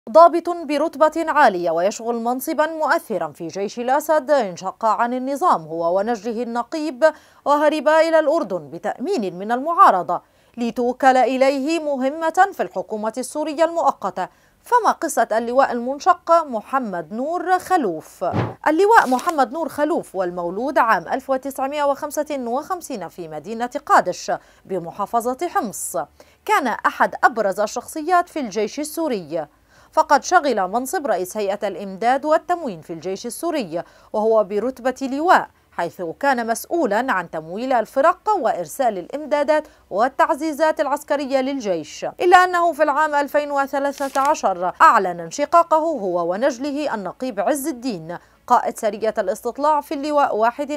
ضابط برتبة عالية ويشغل منصبا مؤثرا في جيش الأسد انشق عن النظام هو ونجله النقيب وهربا إلى الأردن بتأمين من المعارضة لتوكل إليه مهمة في الحكومة السورية المؤقتة. فما قصة اللواء المنشق محمد نور خلوف؟ اللواء محمد نور خلوف والمولود عام 1955 في مدينة قادش بمحافظة حمص، كان أحد أبرز الشخصيات في الجيش السوري، فقد شغل منصب رئيس هيئة الإمداد والتموين في الجيش السوري وهو برتبة لواء، حيث كان مسؤولا عن تمويل الفرق وإرسال الإمدادات والتعزيزات العسكرية للجيش. إلا أنه في العام 2013 أعلن انشقاقه هو ونجله النقيب عز الدين قائد سرية الاستطلاع في اللواء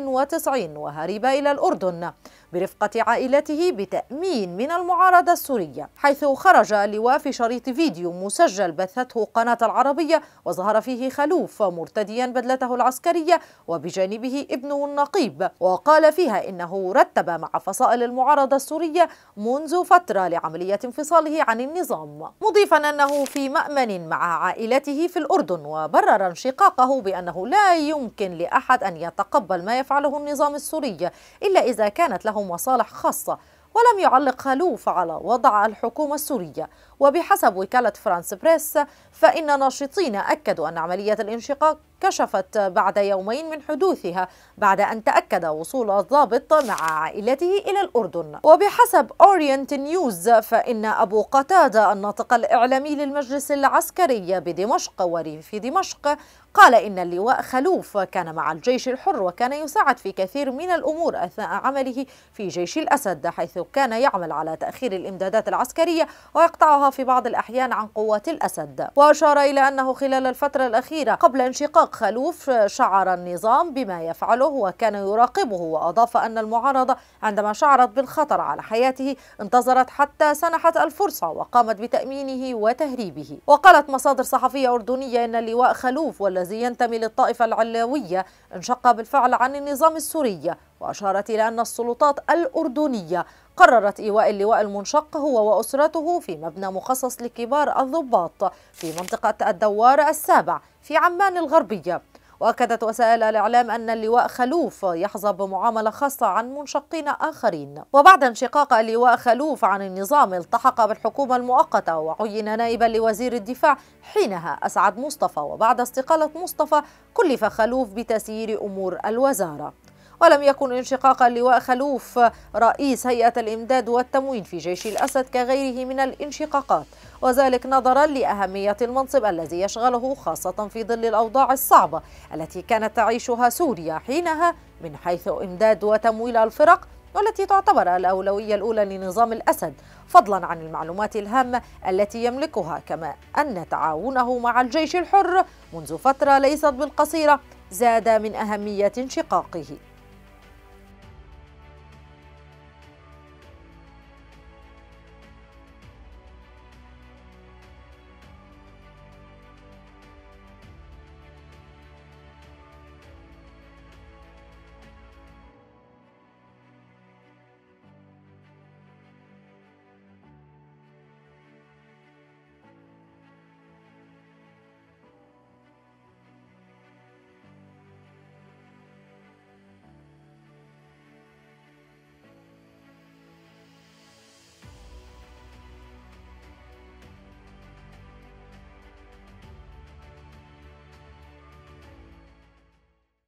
91 وهرب إلى الأردن برفقة عائلته بتأمين من المعارضة السورية، حيث خرج اللواء في شريط فيديو مسجل بثته قناة العربية وظهر فيه خلوف مرتديا بدلته العسكرية وبجانبه ابنه النقيب، وقال فيها إنه رتب مع فصائل المعارضة السورية منذ فترة لعملية انفصاله عن النظام، مضيفا أنه في مأمن مع عائلته في الأردن، وبرر انشقاقه بأنه لا يمكن لأحد أن يتقبل ما يفعله النظام السوري إلا إذا كانت له مصالح خاصة. ولم يعلق خلوف على وضع الحكومة السورية. وبحسب وكالة فرانس بريس فإن ناشطين أكدوا أن عملية الانشقاق كشفت بعد يومين من حدوثها بعد أن تأكد وصول الضابط مع عائلته إلى الأردن. وبحسب أورينت نيوز فإن أبو قتادة الناطق الإعلامي للمجلس العسكري بدمشق وريف دمشق قال إن اللواء خلوف كان مع الجيش الحر وكان يساعد في كثير من الأمور أثناء عمله في جيش الأسد، حيث كان يعمل على تأخير الإمدادات العسكرية ويقطعها في بعض الأحيان عن قوات الأسد. وأشار إلى أنه خلال الفترة الأخيرة قبل انشقاق خلوف شعر النظام بما يفعله وكان يراقبه، وأضاف أن المعارضة عندما شعرت بالخطر على حياته انتظرت حتى سنحت الفرصة وقامت بتأمينه وتهريبه. وقالت مصادر صحفية أردنية أن اللواء خلوف والذي ينتمي للطائفة العلوية انشق بالفعل عن النظام السوري، وأشارت إلى أن السلطات الأردنية قررت إيواء اللواء المنشق هو وأسرته في مبنى مخصص لكبار الضباط في منطقة الدوار السابع في عمان الغربية. وأكدت وسائل الإعلام أن اللواء خلوف يحظى بمعاملة خاصة عن منشقين آخرين. وبعد انشقاق اللواء خلوف عن النظام التحق بالحكومة المؤقتة وعين نائبا لوزير الدفاع حينها أسعد مصطفى، وبعد استقالة مصطفى كلف خلوف بتسيير أمور الوزارة. ولم يكن انشقاق اللواء خلوف رئيس هيئة الإمداد والتموين في جيش الأسد كغيره من الانشقاقات، وذلك نظرا لأهمية المنصب الذي يشغله خاصة في ظل الأوضاع الصعبة التي كانت تعيشها سوريا حينها من حيث إمداد وتمويل الفرق، والتي تعتبر الأولوية الأولى لنظام الأسد، فضلا عن المعلومات الهامة التي يملكها، كما أن تعاونه مع الجيش الحر منذ فترة ليست بالقصيرة زاد من أهمية انشقاقه.